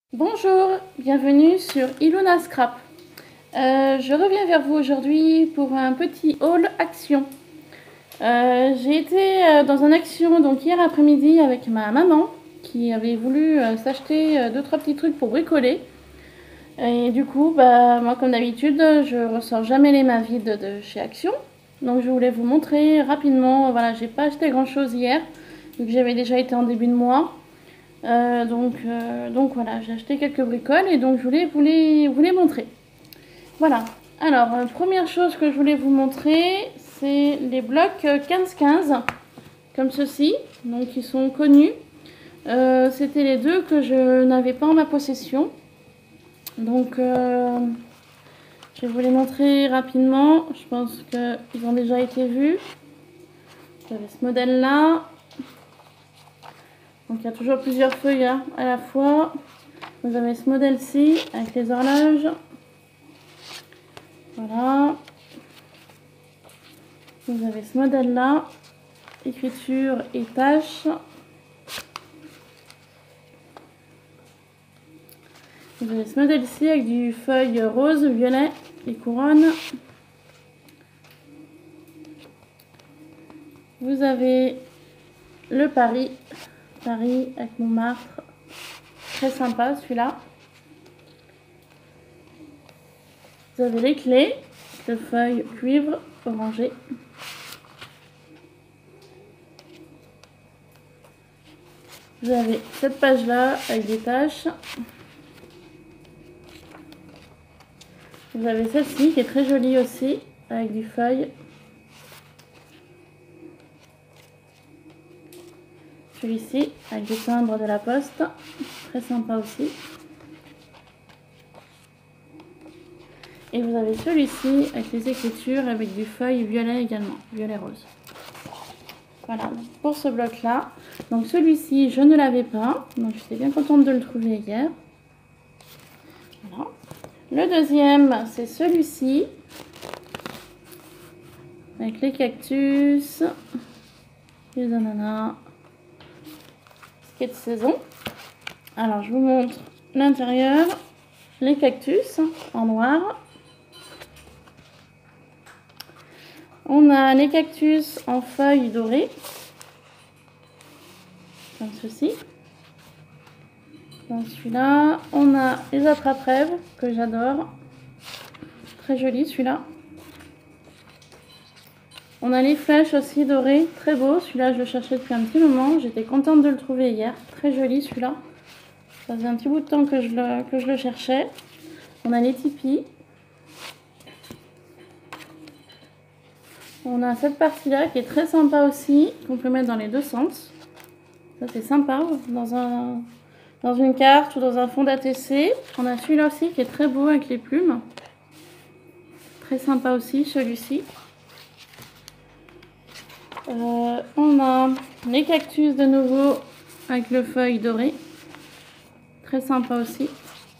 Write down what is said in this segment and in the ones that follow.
Bonjour, bienvenue sur Ilona Scrap. Je reviens vers vous aujourd'hui pour un petit haul action. J'ai été dans un action donc hier après-midi avec ma maman qui avait voulu s'acheter 2-3 petits trucs pour bricoler. Et du coup, moi comme d'habitude, je ressors jamais les mains vides de chez Action. Donc je voulais vous montrer rapidement, voilà, j'ai pas acheté grand chose hier, vu que j'avais déjà été en début de mois. Donc voilà, j'ai acheté quelques bricoles et donc je voulais vous les montrer. Voilà, alors première chose que je voulais vous montrer, c'est les blocs 15-15, comme ceci, donc ils sont connus. C'était les deux que je n'avais pas en ma possession. Donc je vais vous les montrer rapidement, je pense qu'ils ont déjà été vus. Vous avez ce modèle là. Donc il y a toujours plusieurs feuilles à la fois. Vous avez ce modèle-ci avec les horloges. Voilà. Vous avez ce modèle-là. Écriture et tâches. Vous avez ce modèle-ci avec du feuille rose, violet et couronne. Vous avez le Paris avec Montmartre. Très sympa celui-là. Vous avez les clés, de feuilles cuivre orangé. Vous avez cette page-là avec des taches. Vous avez celle-ci qui est très jolie aussi, avec du feuille. Celui-ci avec des timbres de la poste, très sympa aussi. Et vous avez celui-ci avec les écritures avec du feuille violet également, violet rose. Voilà, pour ce bloc-là. Donc celui-ci, je ne l'avais pas, donc j'étais bien contente de le trouver hier. Voilà. Le deuxième, c'est celui-ci, avec les cactus, les ananas, ce qui est de saison. Alors je vous montre l'intérieur, les cactus en noir. On a les cactus en feuilles dorées, comme ceci. Dans celui-là, on a les attrape-rêves que j'adore. Très joli celui-là. On a les flèches aussi dorées, très beau. Celui-là, je le cherchais depuis un petit moment. J'étais contente de le trouver hier. Très joli celui-là. Ça faisait un petit bout de temps que je le cherchais. On a les tipis. On a cette partie-là qui est très sympa aussi, qu'on peut mettre dans les deux sens. Ça, c'est sympa, dans une carte ou dans un fond d'ATC. On a celui-là aussi qui est très beau avec les plumes. Très sympa aussi, celui-ci. On a les cactus de nouveau avec le feuille doré. Très sympa aussi.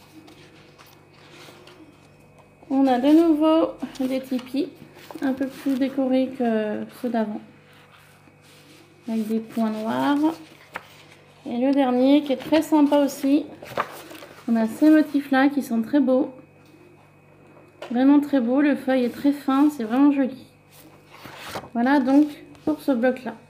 On a de nouveau des tipis, un peu plus décorés que ceux d'avant, avec des points noirs. Et le dernier qui est très sympa aussi, on a ces motifs là qui sont très beaux, vraiment très beaux. Le feuille est très fin, c'est vraiment joli. Voilà donc pour ce bloc là.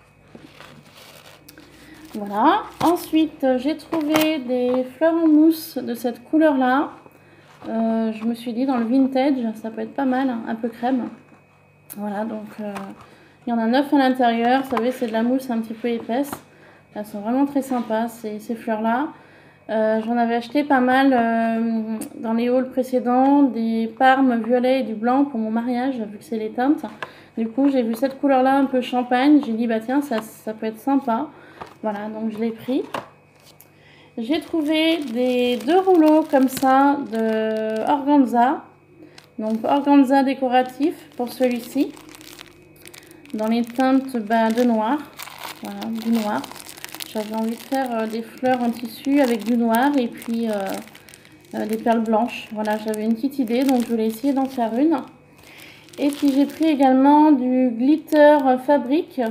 Voilà, ensuite j'ai trouvé des fleurs en mousse de cette couleur là. Je me suis dit dans le vintage ça peut être pas mal, un peu crème. Voilà, donc il y en a 9 à l'intérieur. Vous savez, c'est de la mousse un petit peu épaisse. Elles sont vraiment très sympas ces fleurs là. J'en avais acheté pas mal dans les hauls précédents, des parmes violet et du blanc pour mon mariage, vu que c'est les teintes. Du coup j'ai vu cette couleur là un peu champagne, j'ai dit bah tiens ça peut être sympa. Voilà, donc je l'ai pris. J'ai trouvé deux rouleaux comme ça de organza. Donc organza décoratif pour celui-ci. Dans les teintes de noir. Voilà, du noir. J'avais envie de faire des fleurs en tissu avec du noir et puis des perles blanches. Voilà, j'avais une petite idée, donc je voulais essayer d'en faire une. Et puis j'ai pris également du glitter fabrique.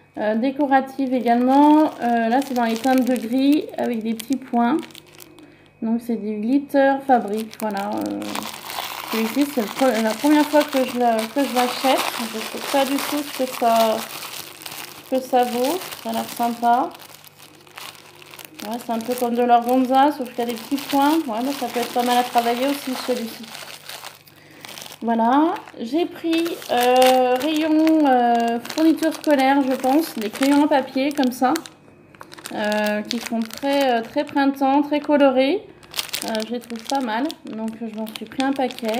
Décorative également. Là, c'est dans les teintes de gris avec des petits points. Donc c'est du glitter fabrique, voilà. Celui-ci c'est la première fois que je l'achète. Je ne sais pas du tout ce que ça vaut. Ça a l'air sympa. Ouais, c'est un peu comme de l'organza, sauf qu'il y a des petits points. Ouais, mais ça peut être pas mal à travailler aussi celui-ci. Voilà, j'ai pris rayon fourniture scolaire, je pense, des crayons à papier comme ça, qui sont très printemps, très colorés. Je les trouve pas mal, donc je m'en suis pris un paquet.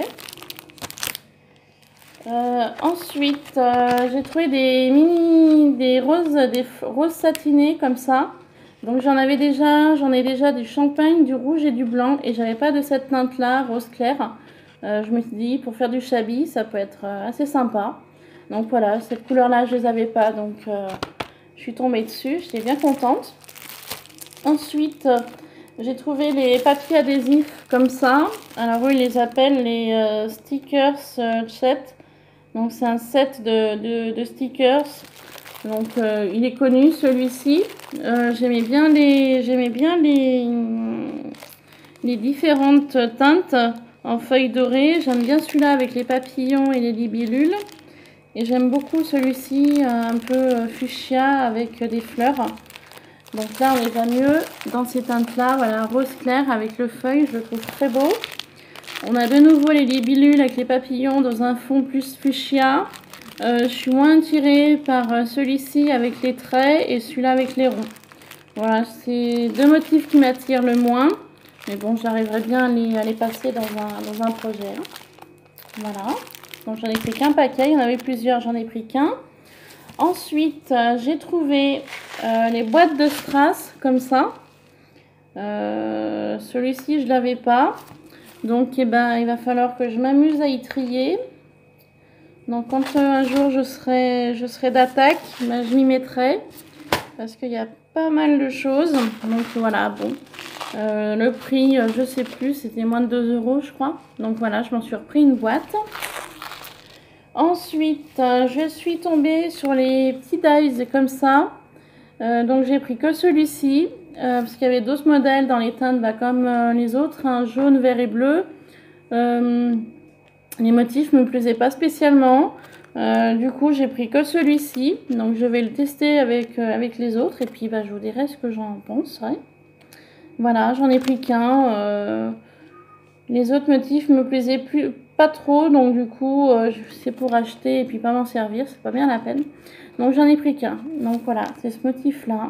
Ensuite, j'ai trouvé des roses satinées comme ça. Donc j'en ai déjà du champagne, du rouge et du blanc, et j'avais pas de cette teinte là, rose clair. Je me suis dit, pour faire du shabby, ça peut être assez sympa. Donc voilà, cette couleur là je les avais pas, donc je suis tombée dessus, j'étais bien contente. Ensuite, j'ai trouvé les papiers adhésifs comme ça. Alors eux ils les appellent les stickers set. Donc c'est un set de stickers. Donc il est connu celui-ci. J'aimais bien les différentes teintes en feuilles dorées. J'aime bien celui-là avec les papillons et les libellules. Et j'aime beaucoup celui-ci un peu fuchsia avec des fleurs. Donc là on les a mieux dans ces teintes-là. Voilà, rose clair avec le feuille, je le trouve très beau. On a de nouveau les libellules avec les papillons dans un fond plus fuchsia. Je suis moins attirée par celui-ci avec les traits et celui-là avec les ronds. Voilà, c'est deux motifs qui m'attirent le moins. Mais bon, j'arriverai bien à les passer dans un projet. Voilà. Donc j'en ai pris qu'un paquet. Il y en avait plusieurs, j'en ai pris qu'un. Ensuite, j'ai trouvé les boîtes de strass comme ça. Celui-ci, je ne l'avais pas. Donc, eh ben, il va falloir que je m'amuse à y trier. Donc, quand un jour je serai d'attaque, ben, je m'y mettrai. Parce qu'il y a pas mal de choses. Donc, voilà, bon. Le prix, je sais plus, c'était moins de 2 € je crois. Donc, voilà, je m'en suis repris une boîte. Ensuite, je suis tombée sur les petits dies comme ça. Donc, j'ai pris que celui-ci. Parce qu'il y avait d'autres modèles dans les teintes comme les autres, hein, jaune, vert et bleu. Les motifs me plaisaient pas spécialement. Du coup, j'ai pris que celui-ci. Donc, je vais le tester avec les autres. Et puis, bah, je vous dirai ce que j'en pense. Ouais. Voilà, j'en ai pris qu'un. Les autres motifs me plaisaient pas trop. Donc, du coup, c'est pour acheter et puis pas m'en servir. C'est pas bien la peine. Donc, j'en ai pris qu'un. Donc, voilà, c'est ce motif-là.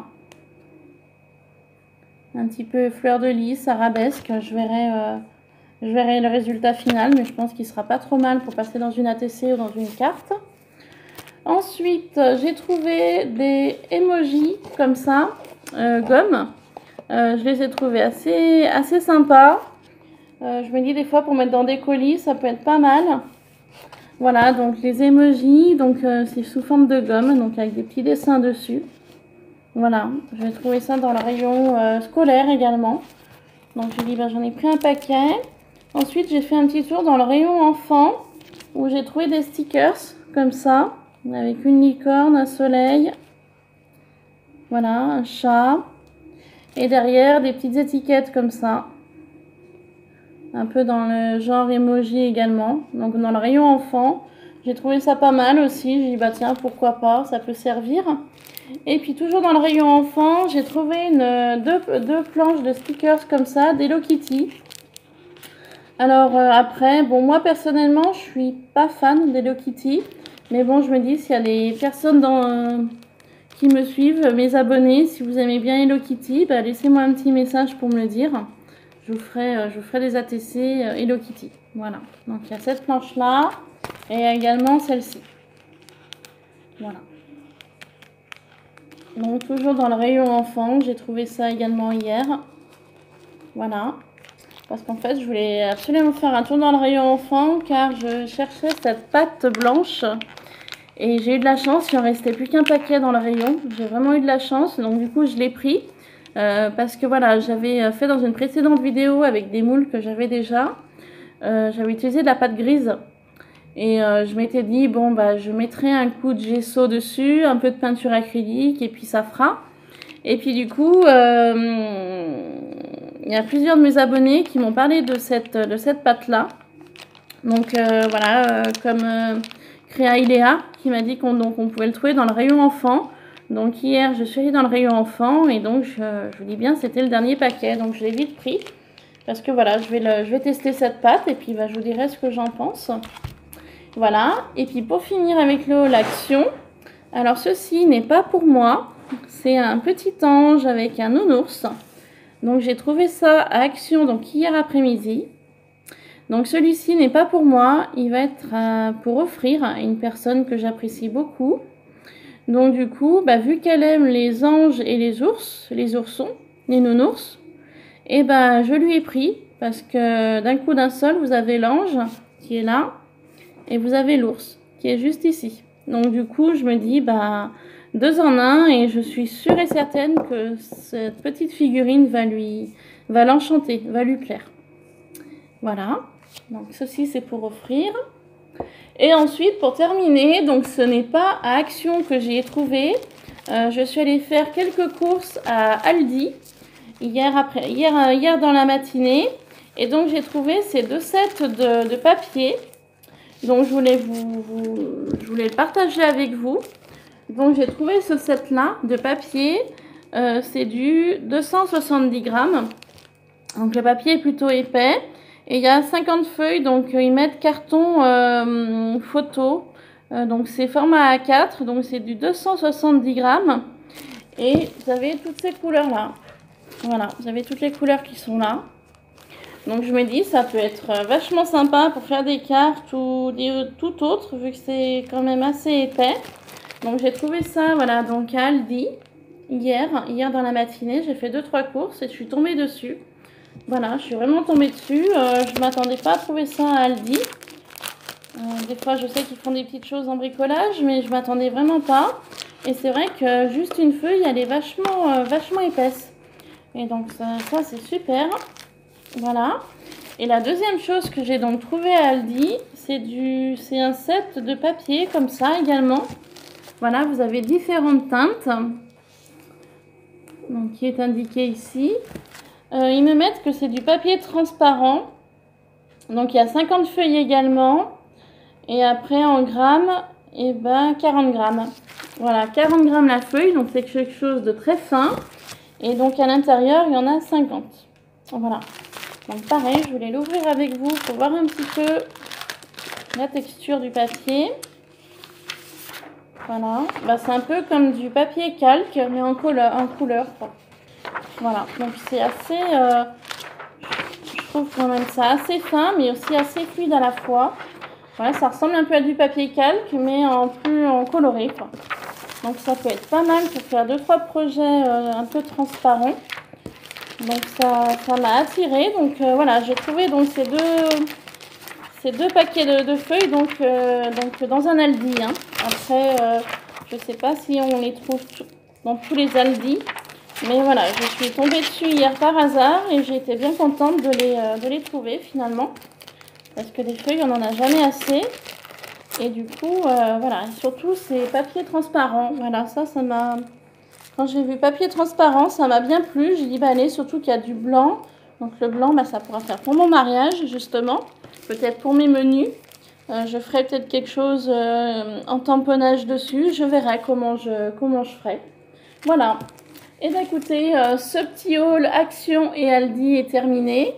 Un petit peu fleur de lys, arabesque. Je verrai le résultat final, mais je pense qu'il sera pas trop mal pour passer dans une ATC ou dans une carte. Ensuite, j'ai trouvé des emojis comme ça, gomme. Je les ai trouvés assez sympas. Je me dis des fois pour mettre dans des colis, ça peut être pas mal. Voilà, donc les emojis, donc c'est sous forme de gomme, donc avec des petits dessins dessus. Voilà, j'ai trouvé ça dans le rayon scolaire également. Donc j'ai dit, ben, j'en ai pris un paquet. Ensuite, j'ai fait un petit tour dans le rayon enfant où j'ai trouvé des stickers comme ça, avec une licorne, un soleil, voilà, un chat. Et derrière, des petites étiquettes comme ça, un peu dans le genre emoji également. Donc dans le rayon enfant, j'ai trouvé ça pas mal aussi. J'ai dit, bah tiens, pourquoi pas, ça peut servir. Et puis toujours dans le rayon enfant, j'ai trouvé deux planches de stickers comme ça, d'Hello Kitty. Alors après, bon, moi personnellement, je suis pas fan d'Hello Kitty. Mais bon, je me dis, s'il y a des personnes qui me suivent, mes abonnés, si vous aimez bien Hello Kitty, bah, laissez-moi un petit message pour me le dire. Je vous ferai des ATC Hello Kitty. Voilà. Donc il y a cette planche-là et également celle-ci. Voilà. Donc toujours dans le rayon enfant, j'ai trouvé ça également hier. Voilà. Parce qu'en fait, je voulais absolument faire un tour dans le rayon enfant car je cherchais cette pâte blanche. Et j'ai eu de la chance, il en restait plus qu'un paquet dans le rayon. J'ai vraiment eu de la chance, donc du coup je l'ai pris. Parce que voilà, j'avais fait dans une précédente vidéo avec des moules que j'avais déjà. J'avais utilisé de la pâte grise. Et je m'étais dit, bon, bah, je mettrai un coup de gesso dessus, un peu de peinture acrylique, et puis ça fera. Et puis du coup, il y a plusieurs de mes abonnés qui m'ont parlé de cette pâte-là. Donc voilà, comme Créa Iléa qui m'a dit qu'on pouvait le trouver dans le rayon enfant. Donc hier, je suis allée dans le rayon enfant et donc je vous dis bien, c'était le dernier paquet. Donc je l'ai vite pris parce que voilà, je vais tester cette pâte et puis je vous dirai ce que j'en pense. Voilà, et puis pour finir avec le haul Action, alors ceci n'est pas pour moi, c'est un petit ange avec un nounours. Donc j'ai trouvé ça à Action donc hier après-midi. Donc celui-ci n'est pas pour moi, il va être pour offrir à une personne que j'apprécie beaucoup. Donc du coup, vu qu'elle aime les anges et les ours, les oursons, les nounours, et je lui ai pris parce que d'un coup d'un seul, vous avez l'ange qui est là et vous avez l'ours qui est juste ici. Donc du coup, je me dis 2 en 1 et je suis sûre et certaine que cette petite figurine va l'enchanter, va lui plaire. Voilà. Donc ceci c'est pour offrir. Et ensuite, pour terminer, donc ce n'est pas à Action que j'ai trouvé. Je suis allée faire quelques courses à Aldi hier dans la matinée. Et donc j'ai trouvé ces 2 sets de papier. Donc je voulais le partager avec vous. Donc j'ai trouvé ce set-là de papier. C'est du 270 grammes. Donc le papier est plutôt épais. Et il y a 50 feuilles, donc ils mettent carton photo. Donc c'est format A4, donc c'est du 270 grammes. Et vous avez toutes ces couleurs-là. Voilà, vous avez toutes les couleurs qui sont là. Donc je me dis, ça peut être vachement sympa pour faire des cartes ou tout autre, vu que c'est quand même assez épais. Donc j'ai trouvé ça, voilà, donc à Aldi, hier dans la matinée. J'ai fait 2-3 courses et je suis tombée dessus. Voilà, je suis vraiment tombée dessus. Je ne m'attendais pas à trouver ça à Aldi. Des fois, je sais qu'ils font des petites choses en bricolage, mais je ne m'attendais vraiment pas. Et c'est vrai que juste une feuille, elle est vachement épaisse. Et donc ça c'est super. Voilà. Et la deuxième chose que j'ai donc trouvé à Aldi, c'est un set de papier comme ça également. Voilà, vous avez différentes teintes. Donc qui est indiqué ici. Ils me mettent que c'est du papier transparent. Donc il y a 50 feuilles également. Et après en grammes, 40 grammes. Voilà, 40 grammes la feuille. Donc c'est quelque chose de très fin. Et donc à l'intérieur, il y en a 50. Voilà. Donc pareil, je voulais l'ouvrir avec vous pour voir un petit peu la texture du papier. Voilà. C'est un peu comme du papier calque, mais en couleur. Quoi. Voilà, donc c'est assez, je trouve quand même ça assez fin, mais aussi assez fluide à la fois. Voilà, ça ressemble un peu à du papier calque, mais en coloré, quoi. Donc ça peut être pas mal pour faire 2-3 projets un peu transparents. Donc ça m'a attiré. Donc voilà, j'ai trouvé donc ces deux paquets de feuilles donc dans un Aldi. Hein. Après, je sais pas si on les trouve dans tous les Aldi. Mais voilà, je suis tombée dessus hier par hasard et j'ai été bien contente de les trouver finalement. Parce que des feuilles, on n'en a jamais assez. Et du coup, voilà, et surtout ces papiers transparents. Voilà, ça m'a... Quand j'ai vu papier transparent, ça m'a bien plu. J'ai dit, allez, surtout qu'il y a du blanc. Donc le blanc, ça pourra faire pour mon mariage, justement. Peut-être pour mes menus. Je ferai peut-être quelque chose en tamponnage dessus. Je verrai comment je ferai. Voilà. Et écoutez, ce petit haul Action et Aldi est terminé.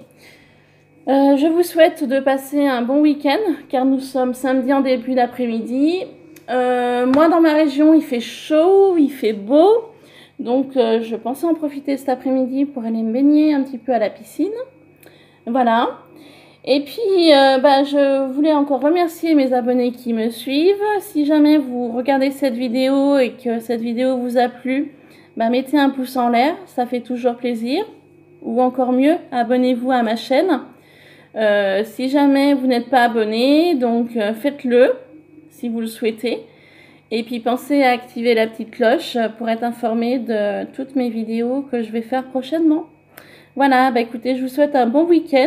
Je vous souhaite de passer un bon week-end, car nous sommes samedi en début d'après-midi. Moi, dans ma région, il fait chaud, il fait beau. Donc, je pensais en profiter cet après-midi pour aller me baigner un petit peu à la piscine. Voilà. Et puis, je voulais encore remercier mes abonnés qui me suivent. Si jamais vous regardez cette vidéo et que cette vidéo vous a plu, mettez un pouce en l'air, ça fait toujours plaisir. Ou encore mieux, abonnez-vous à ma chaîne. Si jamais vous n'êtes pas abonné, donc faites-le si vous le souhaitez. Et puis pensez à activer la petite cloche pour être informé de toutes mes vidéos que je vais faire prochainement. Voilà, écoutez, je vous souhaite un bon week-end.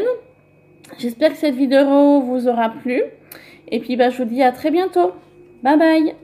J'espère que cette vidéo vous aura plu. Et puis je vous dis à très bientôt. Bye bye.